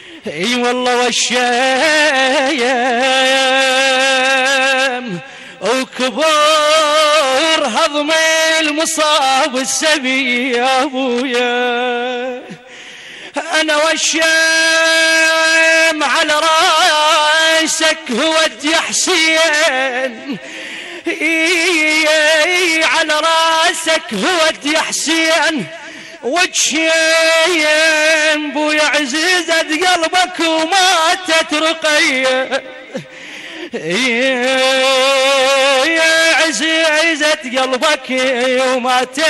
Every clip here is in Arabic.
اي والله والشيم وكبر هضم المصاب السبي يا ابويا. انا والشيم على راسك هود يا حسين، على راسك هود يا حسين، وجشين بويا عزيزة قلبك وماتت رقية، يا عزيزة قلبك وماتت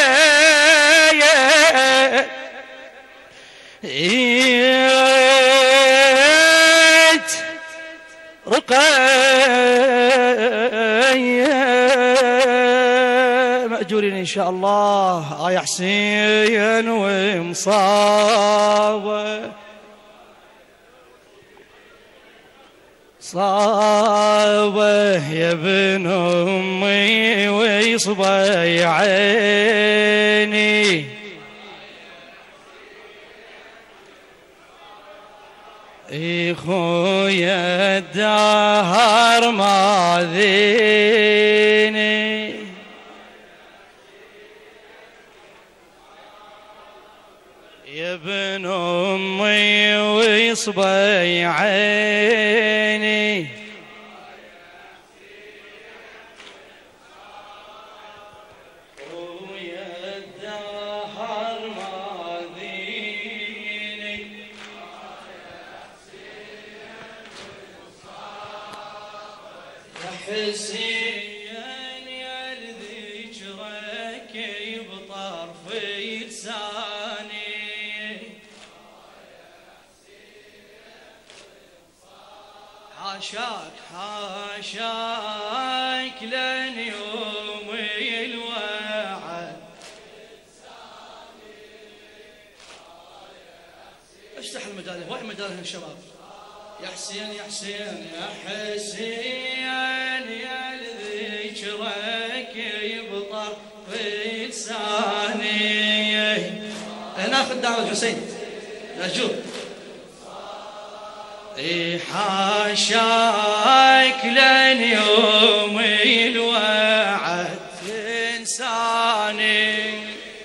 رقية. مأجورين إن شاء الله. يا حسين ومصابة صابه يا ابن أمي ويصبي عيني، خويا الدهر ماذيني، يا ابن أمي ويصبي عيني، خويا الدهر ماذيني، حسين يا لذكرك بطرف لساني، حاشاك حاشاك لن يوم الوعد، افتح المدالة. وين مدالة الشباب؟ يا حسين يا حسين يا حسين يا لذكرك بطرف لساني. ناخذ دعوة حسين يا جود. حاشاك لن يوم الوعد تنساني،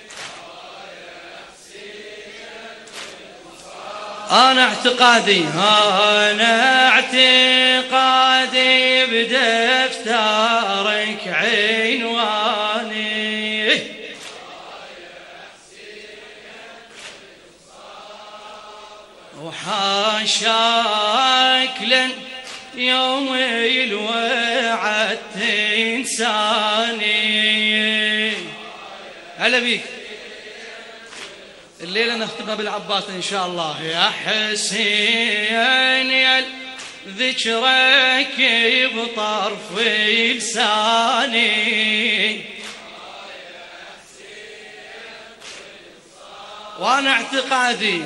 أنا اعتقادي بدفترك عنواني، وحاشاك لن يوم الوعد تنساني. هلا بيك. الليلة نختمها بالعباس إن شاء الله. يا حسين يا ذكرك بطرف لساني، وانا اعتقادي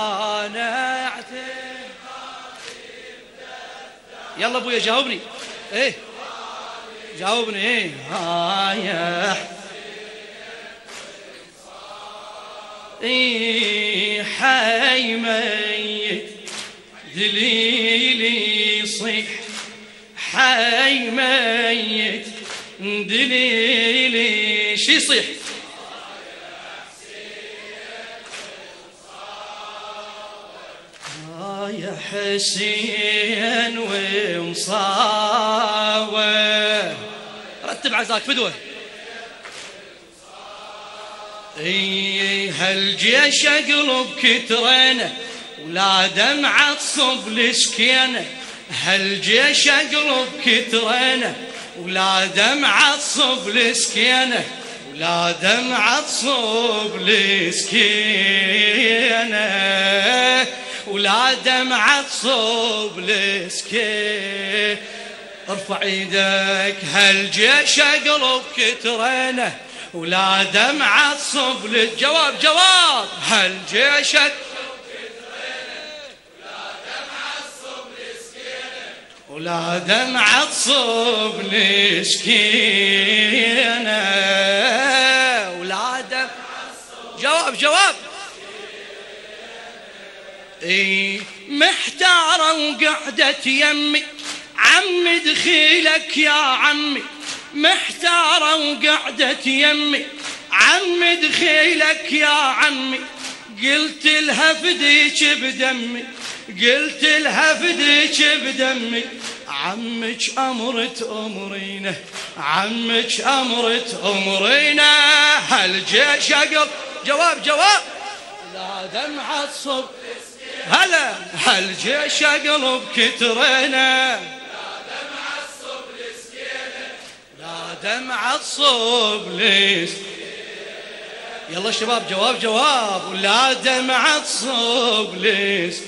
يلا ابويا جاوبني. ايه جاوبني. ايه يا حي ميت دليلي يصيح، حي ميت دليلي شي يصيح، يا حسين ومصاوى. رتب عزاك فدوه. هالجيش اقلب كترينه ولا دمعة تصب لسكينه، هالجيش اقلب كترينه ولا دمعة تصب لسكينه، ولا دمعة تصب لسكينه، ولا دمعة تصب لسكينه. ارفع ايدك. هالجيش اقلب كترينه ولا دمعة تصب للجواب جواب. هالجيش ولا دمعة تصب لسكينة، ولا دمعة تصب. جواب جواب. محتارة وقعدت يمي عمي دخيلك يا عمي، محتارة وقعدت يمي عمي دخيلك يا عمي، قلت لها فديك بدمي، قلت لها فديك بدمي، عمك أمرت أمرينا، عمك أمرت أمرينا، هالجيش أقل جواب جواب لا دمعة الصب هلا، هالجيش أقلب كترينا، لا دمعة الصب ليس. يلا شباب جواب جواب، ولا دمعة الصب ليس.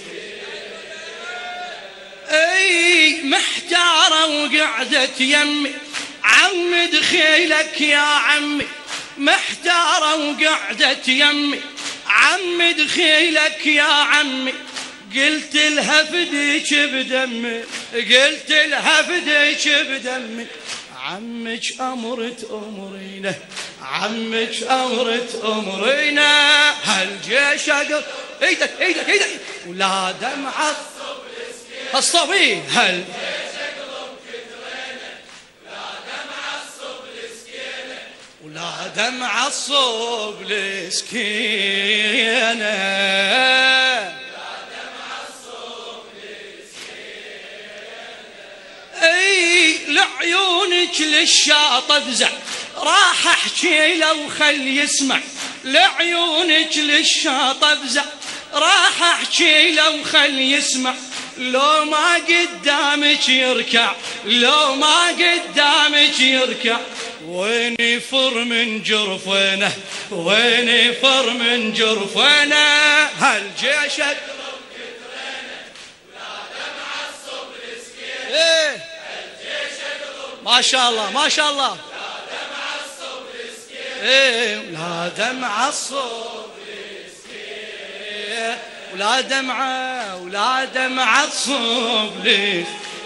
اي محتارة وقعدت يمي عمي دخيلك يا عمي، محتارة وقعدت يمي عمي دخيلك يا عمي، قلت لها فديك بدمي، قلت لها فديك بدمي، عمك أمرت أمرينا، عمك أمرت أمرينا، هالجيش أقل ايدك ايدك ايدك، ولا دمعة الصبي هل ولا دمعة الصب لسكينة، اي لعيونك للشاطئ افزع، راح احكي لو خل يسمع، لعيونك للشاطئ افزع، راح احكي لو خل يسمع، لو ما قدامك يركع، لو ما قدامك يركع، وين يفر من جرفنا، وين يفر من جرفنا، هالجيش اقلب كترينا، ولا دمعة الصب لسكينة، هالجيش اقلب ما شاء الله ما شاء الله، لا دمعة الصب لسكينة، لا دمعة الصب لسكينة، ولا دمعة ولا دمعة صب ليس.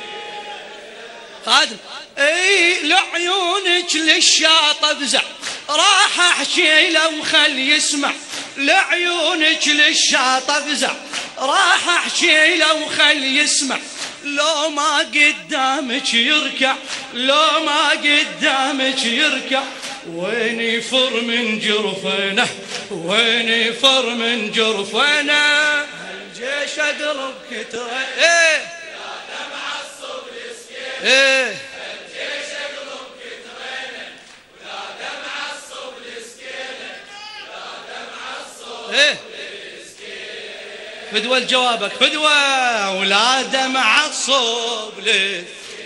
خادم اي لعيونك للشاطئ افزع، راح احكي لو خل يسمع، لعيونك للشاطئ افزع، راح احكي لو خل يسمع، لو ما قدامك يركع، لو ما قدامك يركع، وين يفر من جرفنا، وين يفر من جرفنا، الجيش اقلب كتره، ايه لا دمعة الصب لسكينة، ايه الجيش اقلب كترينا، ولا دمعة الصب لسكينة، لا دمعة الصب لسكينة، فدوى لجوابك فدوى، ولا دمعة الصب لسكينة.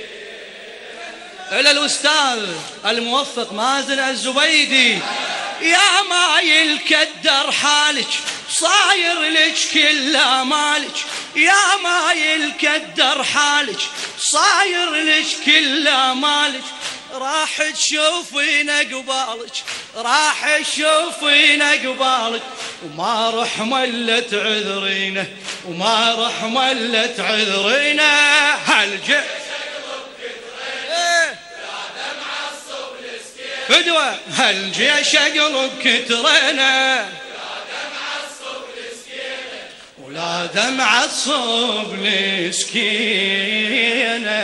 إلى الأستاذ الموفق مازن الزبيدي، يا مايل كدر حالك صاير لك كل مالك، يا مايل كدر حالك صاير لك كل مالك، راح تشوفين قبالك، راح تشوفين قبالك، وما رح ملت عذرينا، وما رح ملت عذرينا، هالجيش فدوى، هالجيش اقلب كترنا، ولا دمعة الصب لسكينة،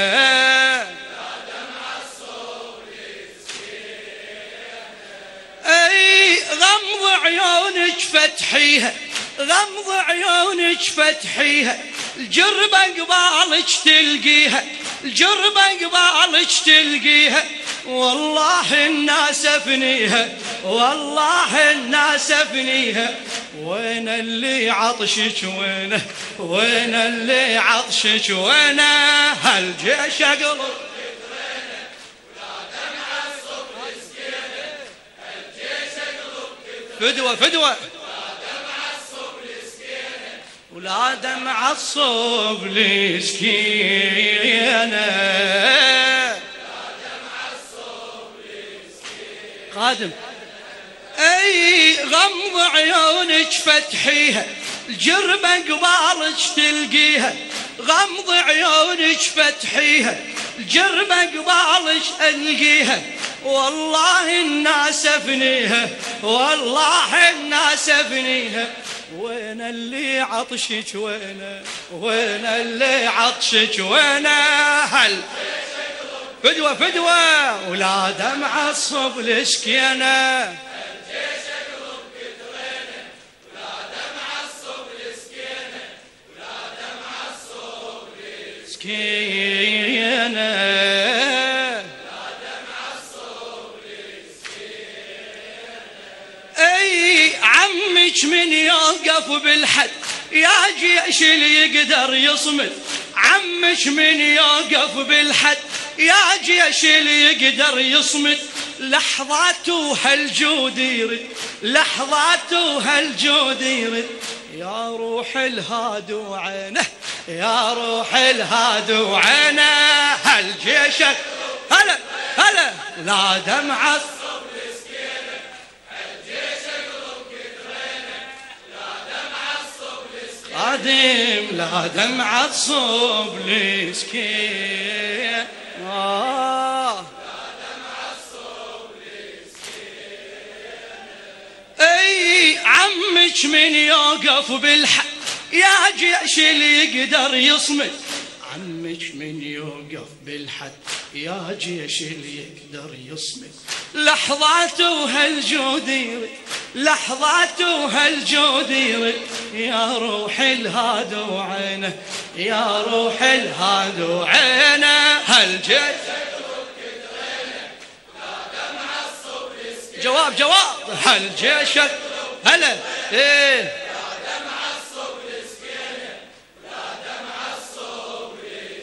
اي غمض عيونك فتحيها، غمض عيونك فتحيها، الجربة قبالك تلقيها، الجربة قبالك تلقيها، والله الناس افنيها، والله الناس افنيها، وين اللي عطشك وينه، وين اللي عطشك وينه، هالجيش اقلب كترينا، ولا دمعة الصب لسكينة، هالجيش اقلب كترينا، فدوى فدوى، ولا دمعة الصب لسكينة، ولا دمعة الصب لسكينة، قادم اي غمض عيونك فتحيها، الجربة قبالك تلقيها، غمض عيونك فتحيها، الجربة قبالك القيها، والله الناس افنيها، والله الناس افنيها، وين اللي عطشك وينه وين اللي عطشك وينه هل فدوة فدوة ولا دمع الصب لسكينه سكينة اي عمك من يوقف بالحد يا جيش اللي يقدر يصمد عمك من يوقف بالحد يا جيش اللي يقدر يصمد لحظاته هالجود يرد لحظاته هالجود يرد يا روح الهاد وعينه يا روح الهاد وعينه هل جيشك هلا هلا لا دمعة الصب لسكينه هل جيشك رب كترينه لا دمعة الصب لسكينه قادم لا دمعة الصب لسكينه اي عمك من يوقف بالحق يا جيش اللي يقدر يصمد عمك من يوقف بالحد يا جيش اللي يقدر يصمد لحظاته وهالجود يرد لحظاته وهالجود يرد يا روح الهاد وعينه يا روح الهاد وعينه هالجيش جواب جواب هل جيشك هلا ايه لا دمع الصب لسكينه لا دمع الصب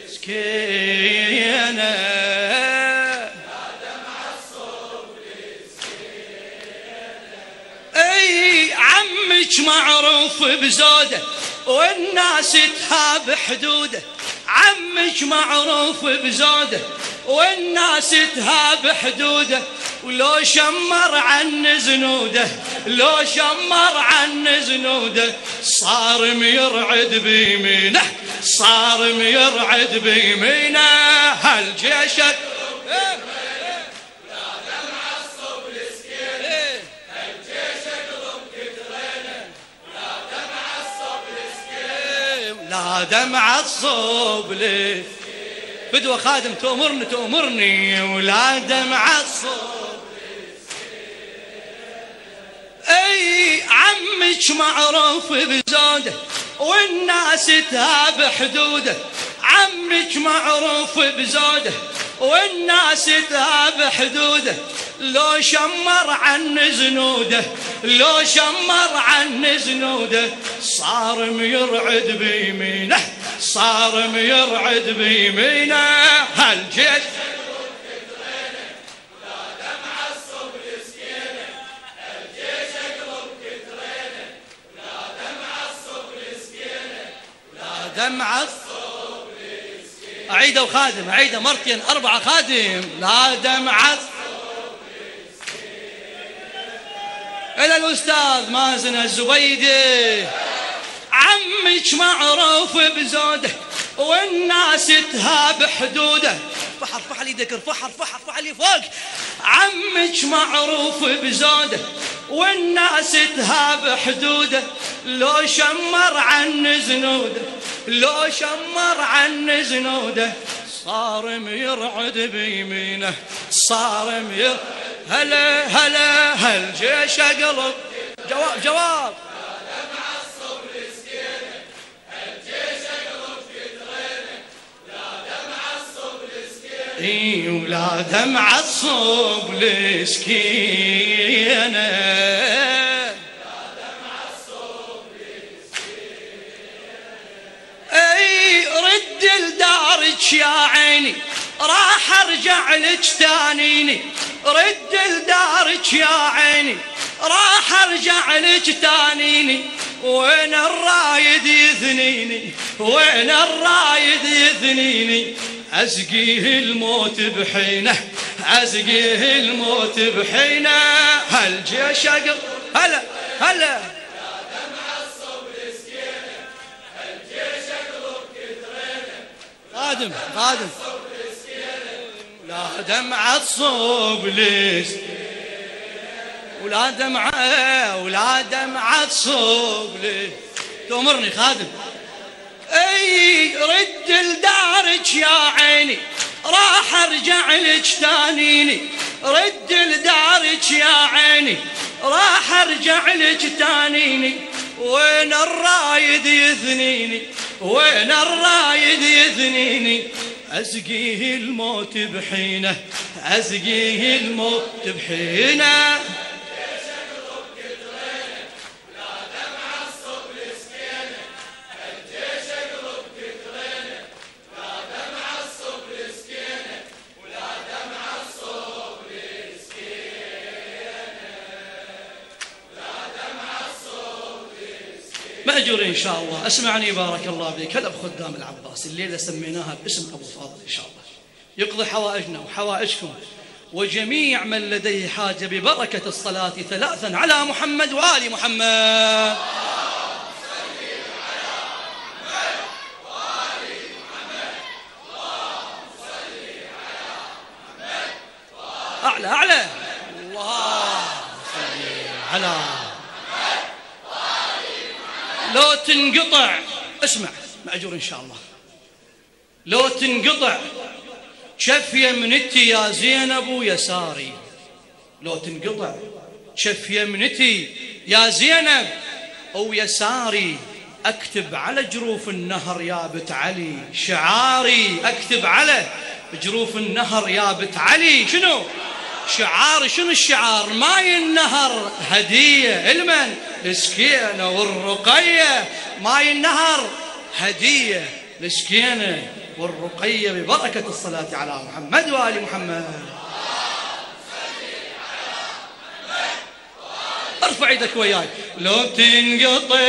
لسكينه لا دمع الصب لسكينه اي عمك معروف بزوده والناس تهاب حدوده عمك معروف بزوده والناس تهاب حدوده ولو شمر عن زنوده لو شمر عن زنوده صار يرعد بيمينه صار يرعد بيمينه هل جيشك لا دمع الصب لسكينه هل جيشك رب كترينه لا دمع الصب لسكينه لا دمع الصب لسكينه فدوة خادم تؤمرني ولا دمع الصب اي عمك معروف بزوده والناس تهاب حدوده عمك معروف بزوده والناس تهاب حدوده لو شمر عن زنوده لو شمر عن زنوده صار يرعد بيمينه صار يرعد بيمينه هل جيش دمعة أعيده وخادم أعيده مرتين أربعة خادم لا دمعة إلى الأستاذ مازن الزبيدي عمك معروف بزوده والناس تهاب حدوده ارفع يدك ارفع لي فوق عمك معروف بزوده والناس تهاب حدوده لو شمر عن زنوده لو شمر عن زنوده صار يرعد بيمينه صار هلا هلا هل جيش قلب جواب اي ولا دمع الصب لسكينه لا دمع الصب لسكينه اي رد لدارك يا عيني راح ارجع لك تانيني رد لدارك يا عيني راح ارجع لك تانيني وين الرايد يثنيني وين الرايد يثنيني أسقيه الموت بحينه أسقيه الموت بحينه هل جيش هلا هلا لا دمع الصب لسكينه هل جيش رب كترينه خادم لا دمع الصب لسكينه ولا دمعة ولا دمعة تصب لي. تأمرني خادم. اي رد لدارك يا عيني راح ارجع لك تانيني. رد لدارك يا عيني راح ارجع لك تانيني. وين الرايد يثنيني وين الرايد يثنيني. أسقيه الموت بحينه أسقيه الموت بحينه. مأجور إن شاء الله. أسمعني بارك الله بك. هذا بخدام العباس الليلة سميناها باسم أبو فاضل إن شاء الله يقضي حوائجنا وحوائجكم وجميع من لديه حاجة ببركة الصلاة 3 على محمد وآل محمد. أعلى أعلى. الله على لو تنقطع. اسمع مأجور إن شاء الله. لو تنقطع شف يمنتي يا زينب ويساري. لو تنقطع شف يمنتي يا زينب ويساري. أكتب على جروف النهر يا بت علي شعاري. أكتب على جروف النهر يا بت علي. شنو شعاري؟ شنو الشعار؟ ماي النهر هدية المن السكينة والرقية. ماي النهر هدية السكينة والرقية ببركة الصلاة على محمد وآل محمد. ارفع ايدك وياي. لو تنقطع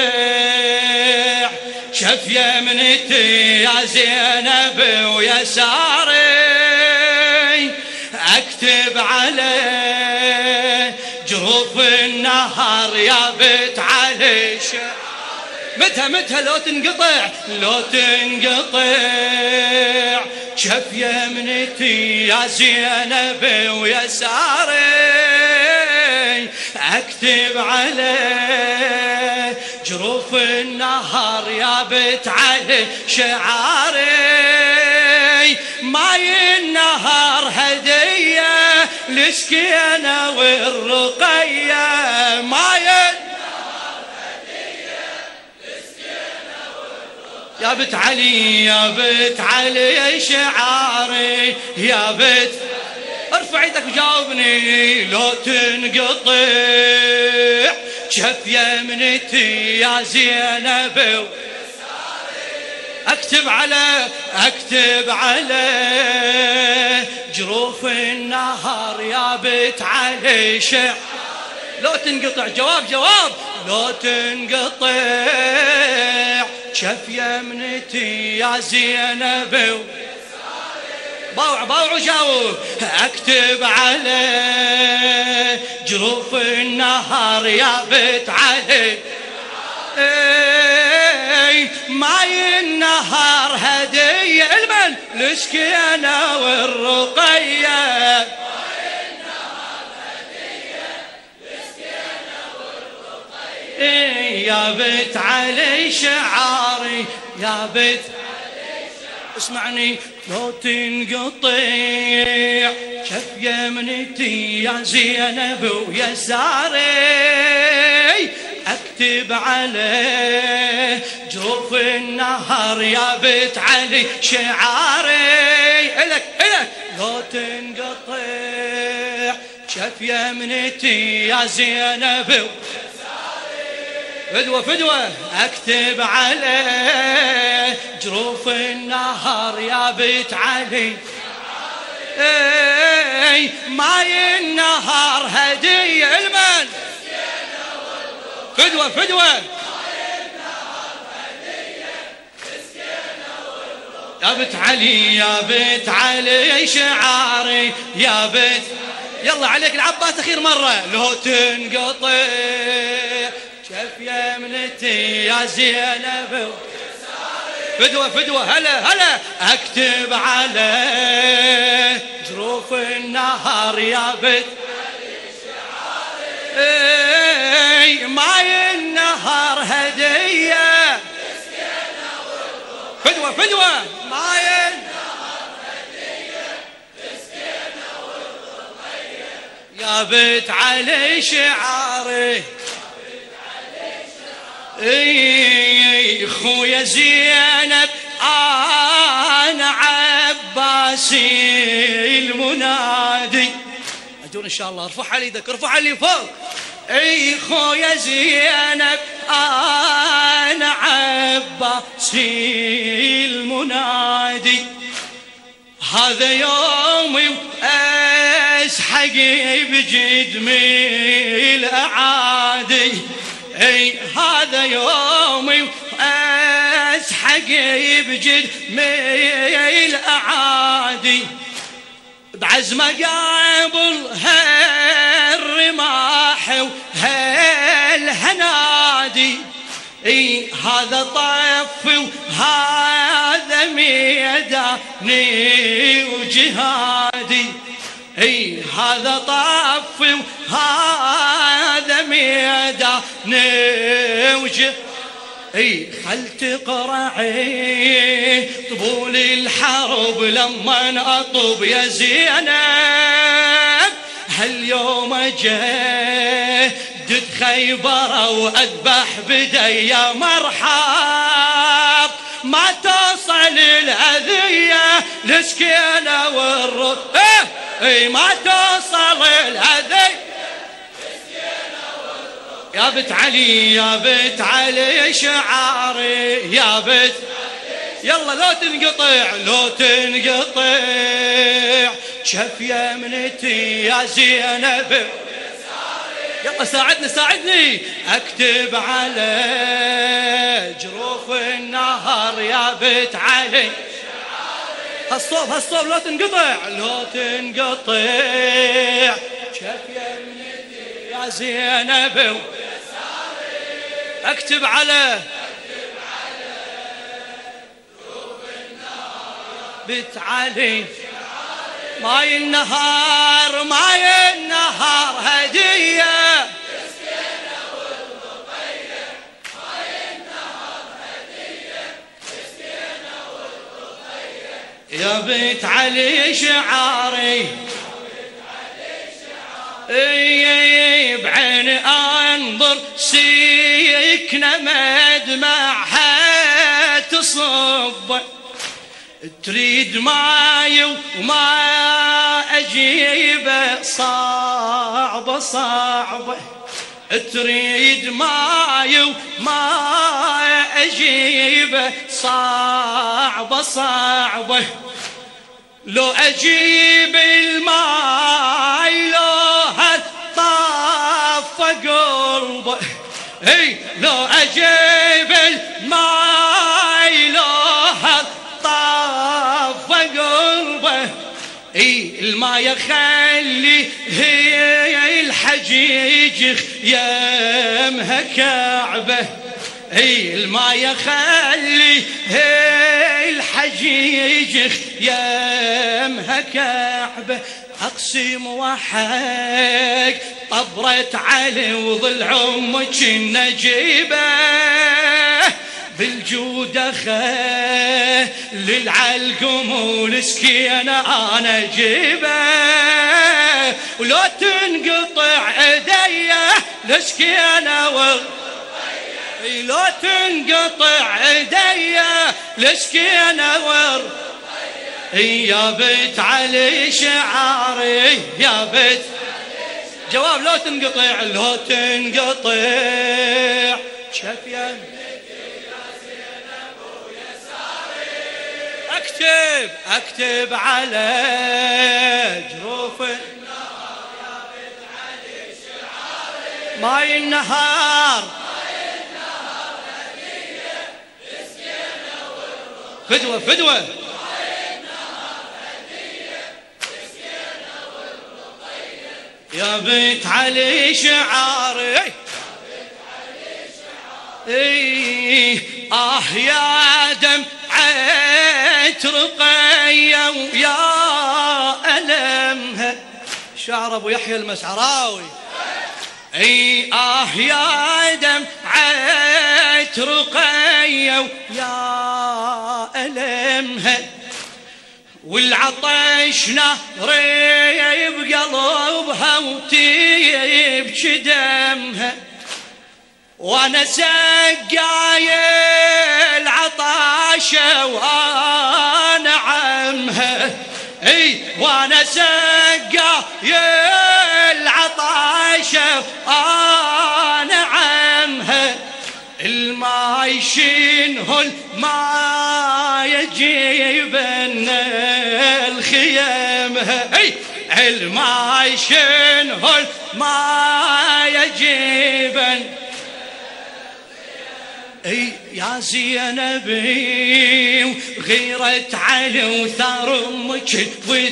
شف يمنتي يا زينب ويساري. اكتب على جروف النهر يا بت علي متى لو تنقطع. لو تنقطع شف يمنتي يا زينب ويساري. اكتب على جروف النهر يا بت علي شعاري. ماي النهر هدية لسكينة والرقية. ماي النهر هدية لسكينة والرقية. يا بت علي يا بت علي شعاري يا بت. ارفع ايدك وجاوبني. لو تنقطع شف يمنتي يا زينب اكتب على جروف النهر يا بت علي شعاري. لو تنقطع جواب. لو تنقطع شف يمنتي يا زينب باوع وجاوب. اكتب على جروف النهر يا بت علي. ماي النهر هدية المن السكينة والرقية. ماي النهر هدية للسكينة والرقية. يا بت علي شعاري يا بت اسمعني. لو تنقطع شف يمنتي يا زينب ويساري. اكتب على جروف النهر يا بت علي شعاري. الك لو تنقطع شف يمنتي يا زينب فدوة. اكتب على جروف النهر يا بت علي. ماي النهر هدية المن فدوة. يا بت علي يا بت علي شعاري يا بت. يلا عليك العباس اخير مرة. لو تنقطع شف يمنتي يا زينب فدوة. هلا اكتب على جروف النهر يا بت ماي النهر هدية فدوة فدوة ماي النهر هدية مسكينة والرقية يا بت علي شعاري خويا زينب انا عباسي المنادي اجون ان شاء الله. ارفع على يدك ارفع علي فوق. خويا زينب انا عباسي المنادي هذا يومي اسحق بجدمي الاعادي هذا يومي اسحق بجدمي الاعادي بعزمه قابل هالرماح وهالهنادي هذا طفي وهذا ميداني وجهادي هذا طفي وهذا ميداني وجهادي خل تقرعي طبول الحرب لما اطب يا زينب هاليوم جدد خيبر واذبح بدي مرحب ما توصل الاذيه لسكينه والرب ما توصل الاذيه يا بت علي يا بت علي شعاري يا بت يلا لو تنقطع لو تنقطع شف يمنتي يا زينب يلا ساعدني ساعدني اكتب على جروف النهر يا بت علي هالصوب لو تنقطع لو تنقطع شف يمنتي يا زينب اكتب على جروف النهر بت علي ماي النهار ماي النهار هدية مسكينة والرقية ماي النهار هدية مسكينة والرقية يا بيت علي شعاري بعين انظر سيكنة مدمعها تصب تريد ماي وما اجيبه صعبه صعبه تريد ماي وما اجيبه صعبه صعبه لو اجيب الماي لو هالطاف قلبه لو اجيب الماي لو طاف قلبه الماء يخلي هي الحجيج يمها كعبه الماء يخلي هي الحجيج يمها كعبه اقسم وحق طبرت علي وظل عمك النجيبه بالجود للعلقم ولسكينة انا جيبه ولو تنقطع ايديا لسكينة والرقية لو تنقطع ايديا لسكينة والرقية يا بت علي شعاري يا بت جواب لو تنقطع لو تنقطع شفيا اكتب على جروف النهر يا بت علي شعاري ماي النهار هدية مسكينة والرقية فدوة فدوة ماي النهار هدية مسكينة والرقية يا بت علي شعاري يا دم رقية ويا ألمها شعر أبو يحيى المسعراوي اي يا دمعة رقية ويا ألمها، والعطش ناري بقلبها وتبكي دمها، وانا سقاي العطاشة وانا عمها. اي وانا سقاي العطاشة وانا عمها، الماي شنو الماي يجيبن الخيامها. اي الماي شنو الماي يجيبن. اي يا زينبي وغيرت علي وثار امك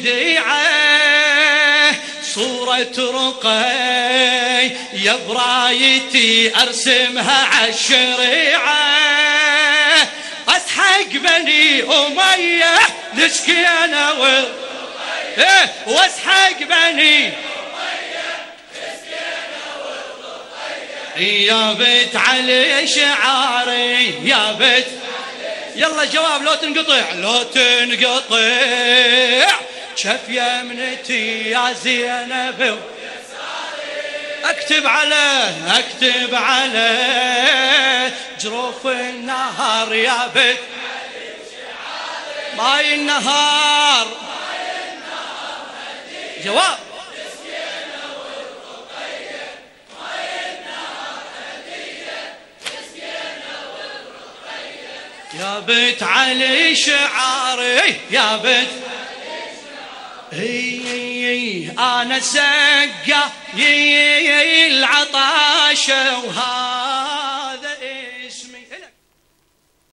وديعه، صورة رقي يا برايتي ارسمها عالشريعه، اسحق بني اميه لسكينه والرقيه، واسحق بني يا بيت علي شعاري يا بيت. يلا جواب لو تنقطع لو تنقطع، شف يمنتي يا زينب اكتب عليه جروف النهار يا بيت ماي النهار. جواب يا بيت علي شعاري يا بيت. اي انا سقا العطاشة وها